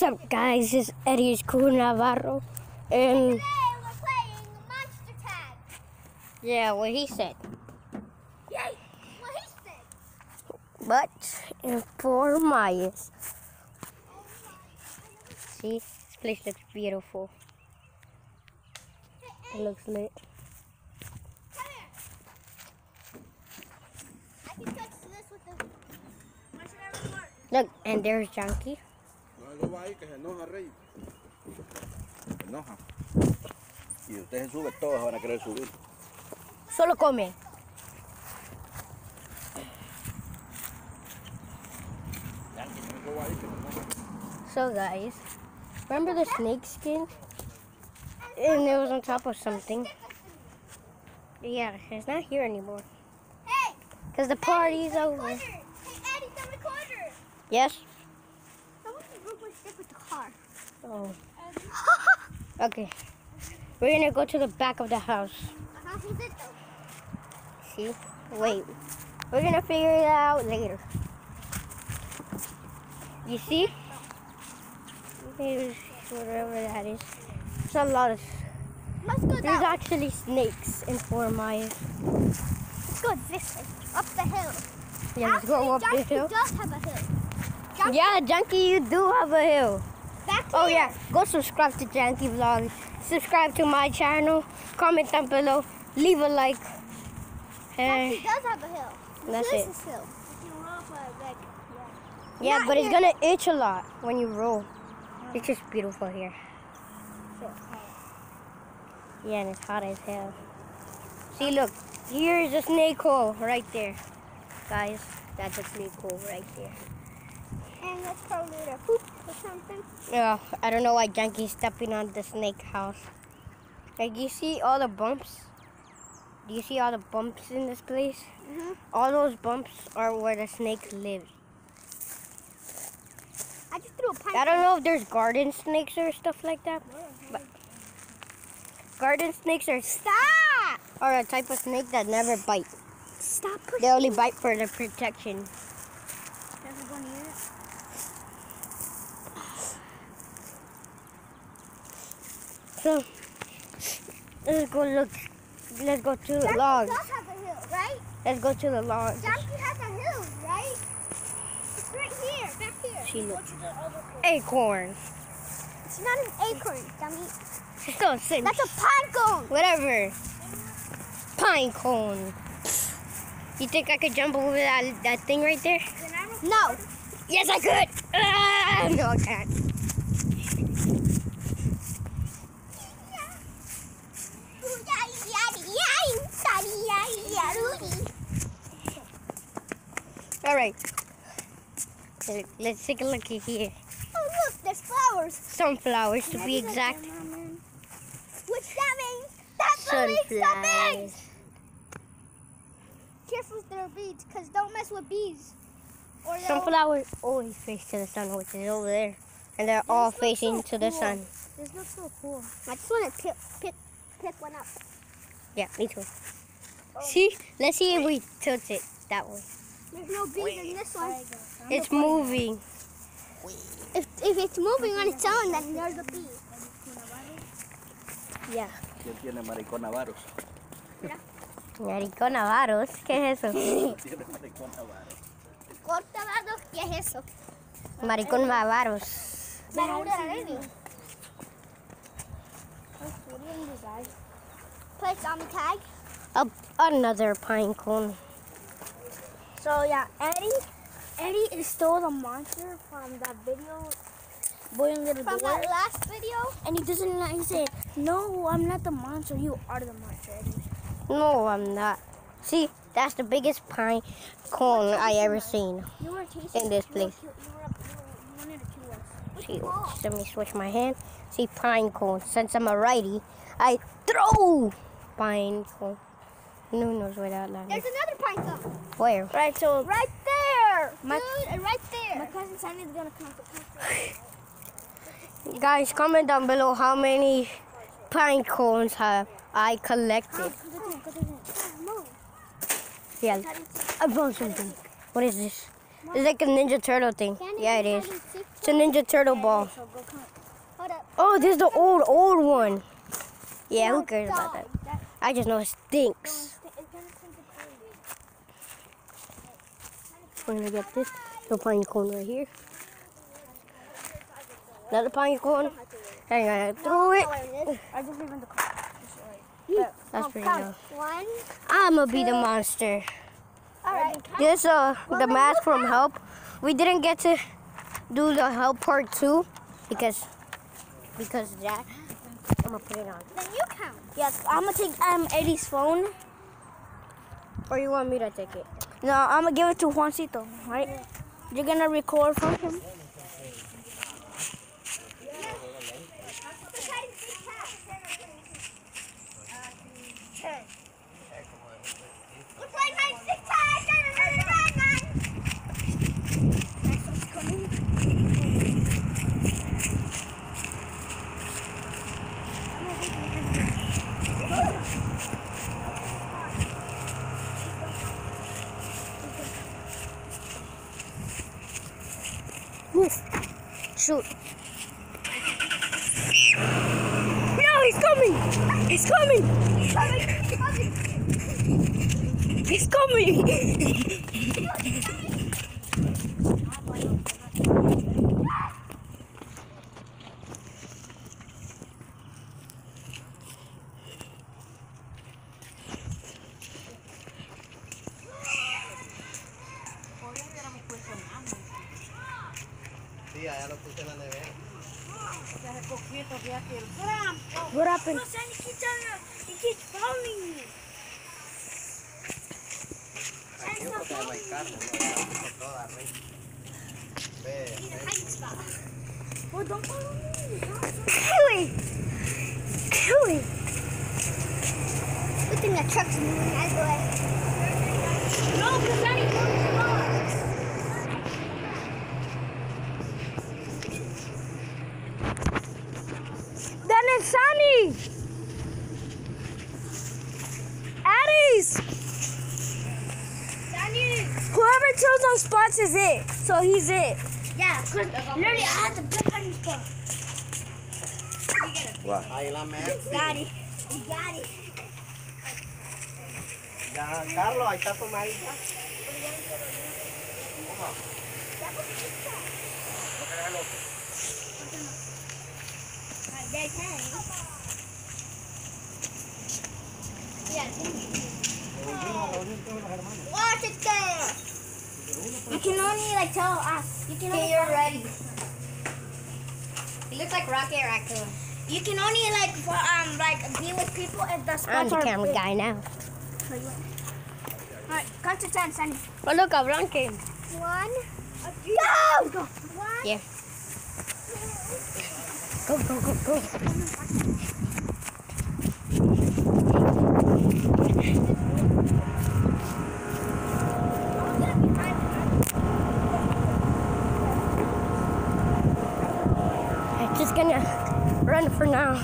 up, guys? This is Eddie Cool Navarro, and today we're playing Monster Tag. yeah, what he said. Yay! What he said. But for Myers, see, this place looks beautiful. It looks lit. Come here. I can touch this with the. Why should I record? Look, and there's Junkie. No va ahí que se enoja, Rey. Se enoja. Y usted se sube, todos van a querer subir. Solo come. So guys, remember the snake skin? And it was on top of something. Yeah, it's not here anymore. Hey! Because the party's over. Recorder. Hey, Eddie, the recorder. Yes? I want to group my stick with the car. Oh. Okay. We're gonna go to the back of the house. How is it though? See? Wait. We're gonna figure it out later. You see? Here's whatever that is. It's a lot of. Let's go There's that way. actually snakes in Fort Myers. Let's go this way. Up the hill. Yeah, let's go up the Junkie hill. does have a hill. Junkie, Yeah, Junkie, you do have a hill. back Oh here. yeah, go subscribe to Junkie Vlogs. Subscribe to my channel. Comment down below. Leave a like. Junkie And does have a hill. That's this it. is hill. You can roll for like, yeah, Not but it's here. gonna itch a lot when you roll. It's just beautiful here. Yeah, and it's hot as hell. See, look, here's a snake hole right there. Guys, that's a snake hole right there. And that's probably a poop or something. Yeah, I don't know why Junkie's stepping on the snake house. Like, you see all the bumps? Do you see all the bumps in this place? Mm-hmm. All those bumps are where the snake lives. I just threw a pipe. I don't know if there's garden snakes or stuff like that. But garden snakes Stop! are a type of snake that never bite. Stop pushing. They only bite for the protection. Doesn't go near it. So, let's go look. Let's go to the Junkie lodge. does have a hill, right? Let's go to the lodge. Junkie has a hill, right? It's right here, back here. She Go looks- to the other corner. Acorn. It's not an acorn, dummy. It's still a cinch. That's a pine cone. Whatever. Pine cone. You think I could jump over that thing right there? No. Yes, I could. Ah, no, I can't. All right. Let's take a look here. Oh, look, there's flowers. Sunflowers, to be exact. Which that means that's the leaves the Sunflowers. bees. Careful with their bees, because don't mess with bees. Or they'll- Sunflowers always face to the sun, which is over there. And they're all looks facing so to the cool. sun. This looks so cool. I just want to pick one up. Yeah, me too. See? Let's see if we tilt it that way. There's no bees in this one. It's moving. If it's moving on its own, then there's a bee. Yeah. ¿Quién tiene maricón Navarros? Maricón Navarros, ¿qué es eso? Tiene maricón Navarros. Cortado, ¿qué es eso? Maricón Navarros. Play zombie tag. Another pine cone. So yeah, Eddie stole the monster from that video. Boy and Little From that last video. And he doesn't know. He said, "No, I'm not the monster. You are the monster, Eddie." No, I'm not. See, that's the biggest pine cone I ever seen. You were chasing In this you were place. You wanted to kill us. See, let me switch my hand. See, pine cone. Since I'm a righty, I throw pine cone. Who knows where that line There's is? another pine cone. Where? Right, so right there, My- dude, right there. My cousin Sandy's gonna come. Guys, comment down below how many pine cones have I collected. No. Yeah, I found something. What is this? It's like a Ninja Turtle thing. Yeah, it is. It's a Ninja Turtle ball. So go count. Hold up. Oh, this is the old one. Yeah, who cares about that? I just know it stinks. We're gonna get this little pine cone right here. Another pine cone. And I'm gonna throw it. I just leave in the car. That's pretty good. 1. I'm gonna be the monster. Alright. This the mask from Help. We didn't get to do the Help part 2 because of that. I'm gonna put it on. Then you count. Yes, I'm gonna take Eddie's phone. Or you want me to take it? No, I'm gonna give it to Juancito, right? Yeah. You're gonna record from him. Shoot. No, he's coming! He's coming! He's coming! What happened? He keeps following me. Well, don't follow me. Kiwi! Kiwi! Good thing that truck's moving out of the way. No, because Daddy broke the box. Then it's Sunny! Addie's! Whoever chose those spots is it. So he's it. Yeah, because literally I had the good hunting spot. What? Ahí la mete. Daddy. We got it. Ya, Carlos, ahí está tu marido. They can. Yeah. Watch it there. You can only like tell us. You can only. You're ready. He looks like Rocket Raccoon. You can only like be with people if the I'm spots the are camera big. guy now. Alright, count to 10, Sunny. Oh look, Abraham came. 1. Go! 1. Yeah. Go, go, go, go. I'm just gonna run for now.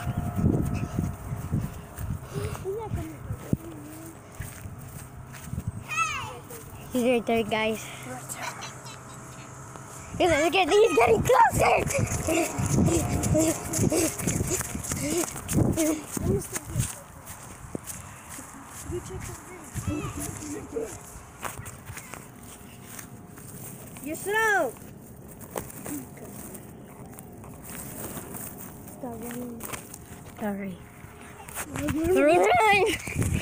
He's right there, guys. He's getting closer. You're slow. Stop running. Sorry. Run.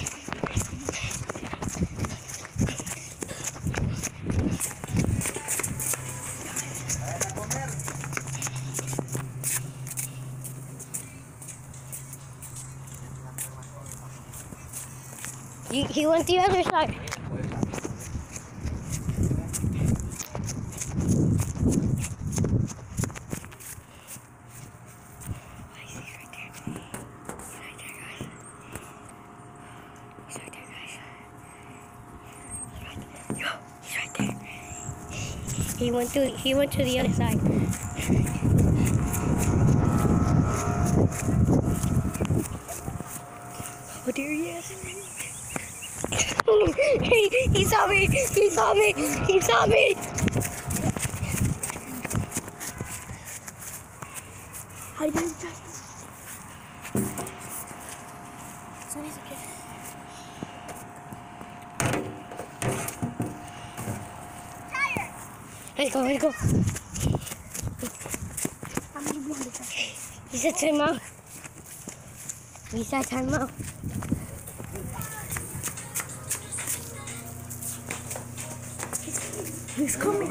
He went the other side. He went to the other side. Oh, there he is. He saw me. He saw me. He saw me. Hide behind the tractor. So he's okay. Let's go, let's go. I'm gonna be on the tractor. He said time out. He said time out. He's coming.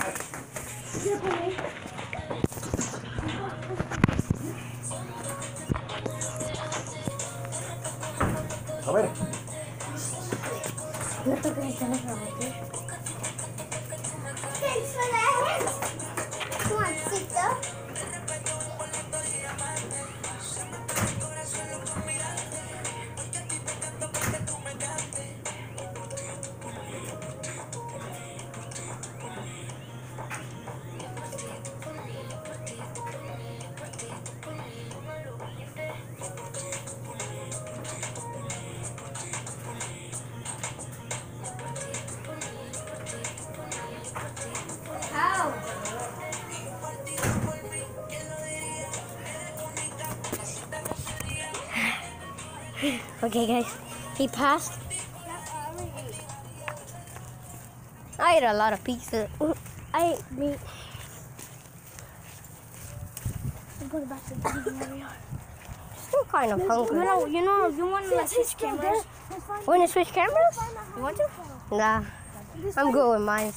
A ver. No toques el teléfono, ¿ok? Thanks for that. Come on, Sito. Okay, guys. He passed. I ate a lot of pizza. I ate meat. I'm going back to the TV where we are. Still kind of hungry. No, you know, you want to switch cameras? Want to switch cameras? You want to? Nah. I'm good with mine.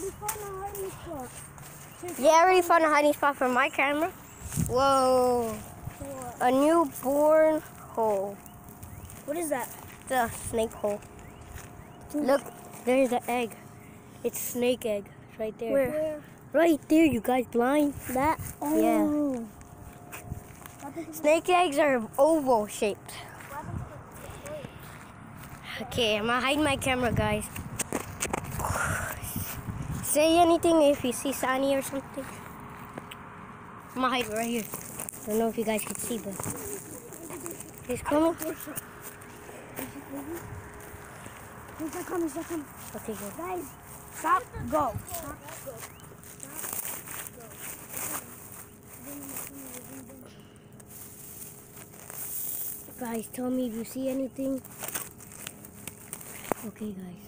Yeah, I already found a hiding spot for my camera. Whoa. A newborn hole. What is that? It's a snake hole. Look, there's the egg. It's snake egg. It's right there. Where? Right there, you guys blind? That? Yeah. Snake eggs are oval shaped. Okay, I'm gonna hide my camera, guys. Say anything if you see Sunny or something. I'm gonna hide right here. I don't know if you guys can see, but he's coming. He's not coming, he's not coming. Okay, good. Guys, stop, go. Guys, tell me if you see anything. Okay, guys.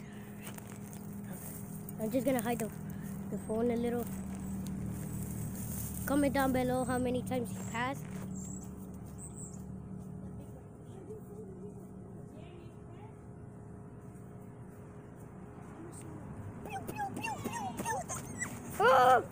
I'm just gonna hide the phone a little. Comment down below how many times you passed. Oh!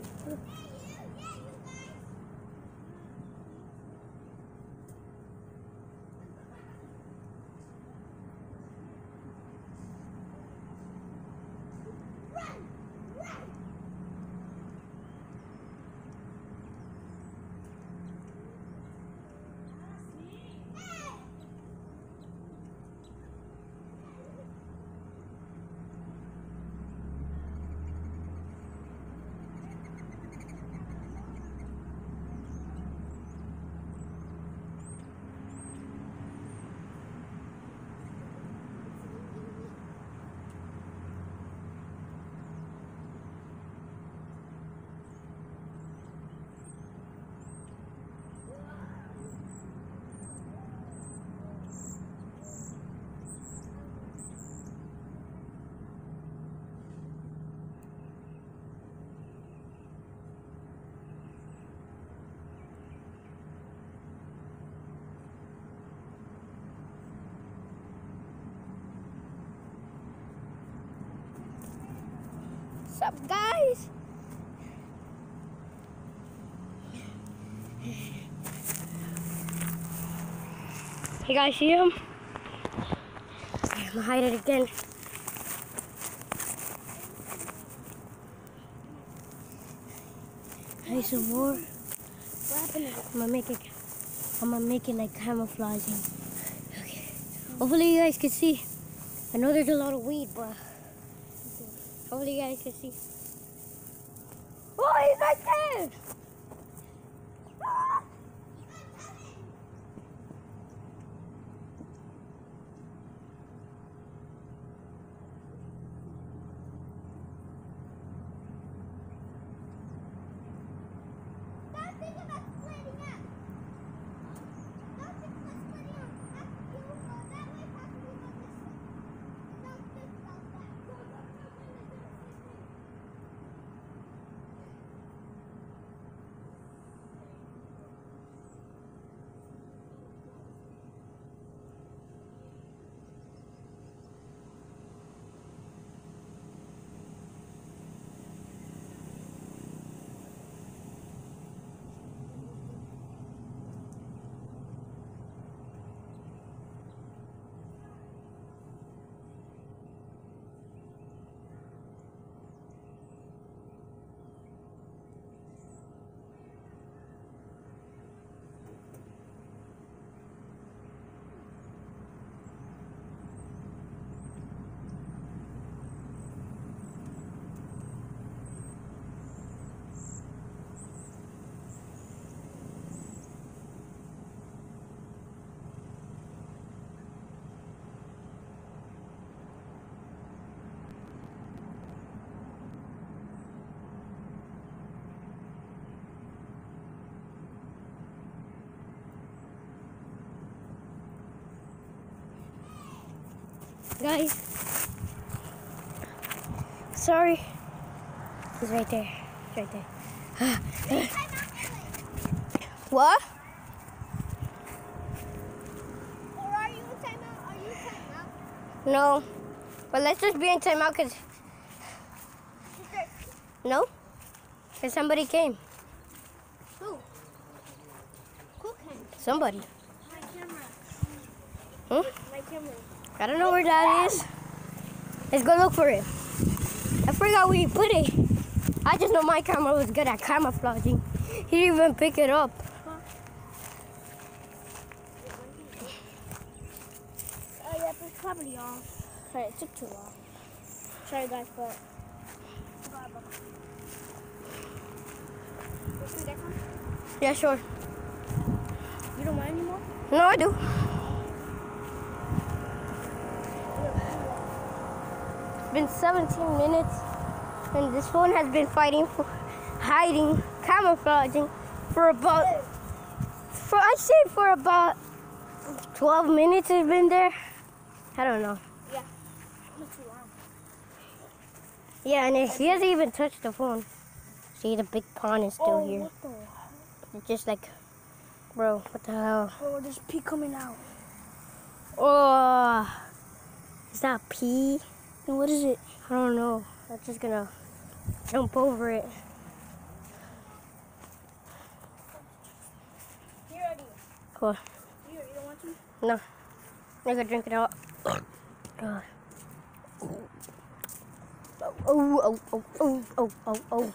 What's up, guys? You guys see him? I'm gonna hide it again. Hide some more. What happened? I'm gonna make it like camouflaging. Okay. Hopefully you guys can see. I know there's a lot of weed, but hopefully you guys can see. Oh, he's right there! Guys. Sorry. He's right there. He's right there. What? Or are you in timeout? Are you in timeout? No. But let's just be in timeout because... No? Because somebody came. Who? Who came? Somebody. My camera. Hmm? My camera. I don't know where that is. Let's go look for it. I forgot where you put it. I just know my camera was good at camouflaging. He didn't even pick it up. Oh yeah, it's probably off. Sorry, it took too long. Sorry guys, but... Can we get some? Yeah, sure. You don't mind anymore? No, I do. It's been 17 minutes, and this phone has been fighting for hiding, camouflaging for about, I'd say for about 12 minutes it's been there. I don't know. Yeah. Not too long. Yeah, and he hasn't even touched the phone. See, the big pond is still here. What the? It's just like, bro, what the hell? Oh, there's pee coming out. Oh, is that pee? And what is it? I don't know. I'm just gonna jump over it. Here, Eddie. Cool. Here, you don't want to? No. I gotta drink it out. God. Oh, oh, oh, oh, oh, oh, oh.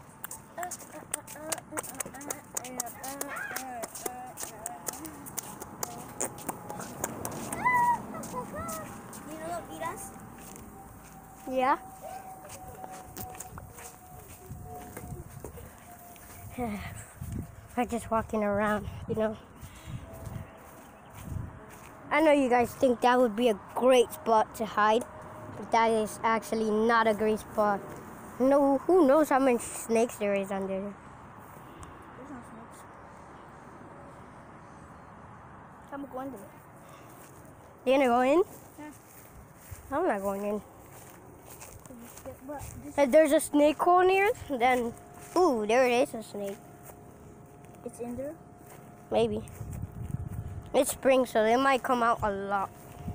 You know what beat us? Yeah? I'm just walking around, you know. I know you guys think that would be a great spot to hide, but that is actually not a great spot. No, who knows how many snakes there is under there. There's no snakes. I'm going to. You gonna go in? Yeah. I'm not going in. But If there's a snake hole near, then, ooh, there is a snake. it's in there. Maybe. It's spring, so they might come out a lot.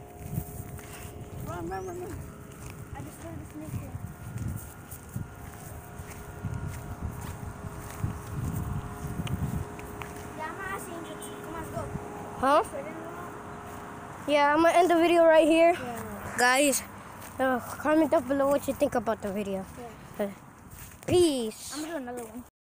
Run, run, run, run. I just heard the snake here. Yeah, I'm asking you to come on, go. Huh? Straight in the wall. Yeah, I'm gonna end the video right here. Yeah. Guys, comment down below what you think about the video. Yeah. Peace. I'm gonna do another one.